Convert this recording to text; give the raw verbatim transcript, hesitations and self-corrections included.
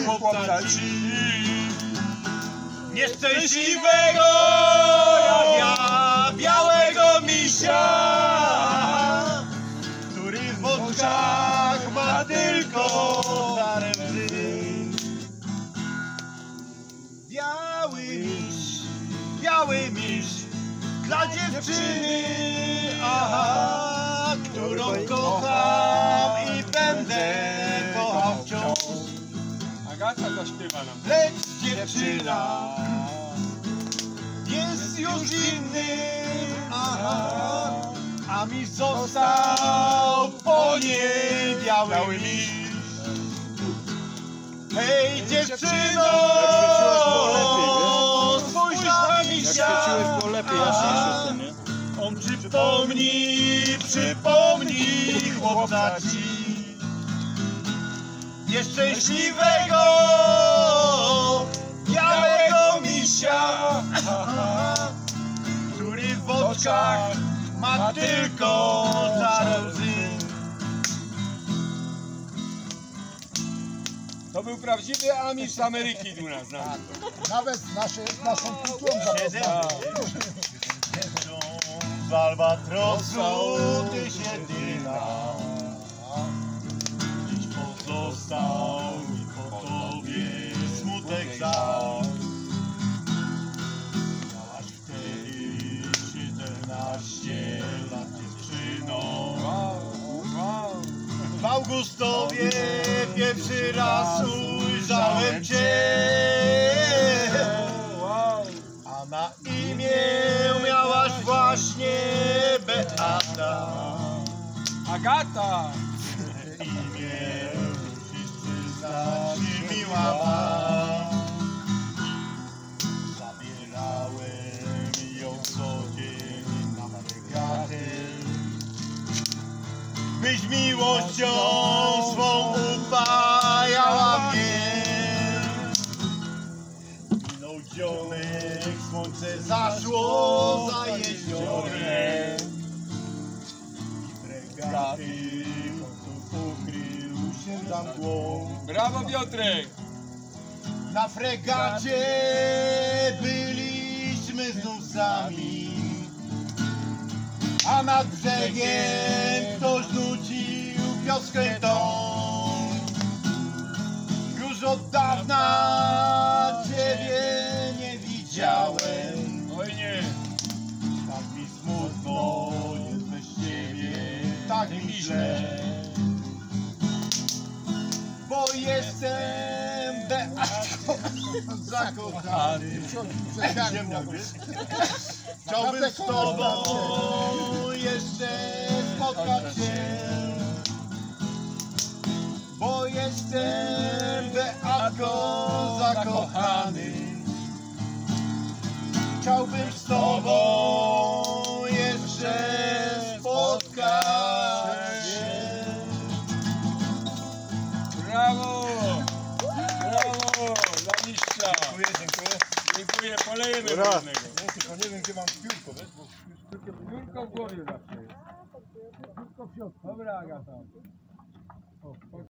chłopca ci. Nieszczęśliwego jak ja, białego misia, który w oczach ma tylko szare łzy. Biały miś, biały miś dla dziewczyny, aha, którą kocham i będę kochał wciąż. Agata zaśpiewa nam. Lecz dziewczyna jest już inny, aha, a mi został po niej biały miś. Hej dziewczyno, spójrz na misia, on przypomni, przypomni chłopca ci. Nieszczęśliwego białego misia, który w oczach ma tylko szare łzy. To był prawdziwy Amish z Ameryki u nas. Tak. Nawet nasze, naszą kulturą zapoznał. Z albatrosu ty się dyna, dziś pozostał mi po tobie smutek żal. Miałaś wtedy siedemnaście lat dziewczyną. W Augustowie pierwszy raz ujrzałem cię, a na imię miałaś właśnie Beata. Agata! Imię wszyscy znać, miła ma. Zabierałem ją co dzień na fregatę, byś miłością swą upajała mnie. Minął dzionek, słońce zaszło za jeziorem i fregaty w końcu ukrył się za mgłą. Brawo Piotrek! Na fregacie byliśmy znów sami, a nad brzegiem ktoś nucił wioskę tą. Już od dawna ciebie nie widziałem. Oj nie! Tak mi smutno jest bez ciebie, tak mi źle, bo jestem Beatą zakochany. Ziemniak, wiesz? Chciałbym z tobą jeszcze spotkać się, bo jestem Beatką zakochany. Chciałbym z tobą jeszcze spotkać się. Brawo! Brawo! Dla mistrza! Dziękuję, dziękuję. Dziękuję, polejemy jednego. No, tylko nie wiem, gdzie mam piórko, wiesz? Bo... Piórko w głowie zawsze jest. Piórko w środku. Dobra Agata. O,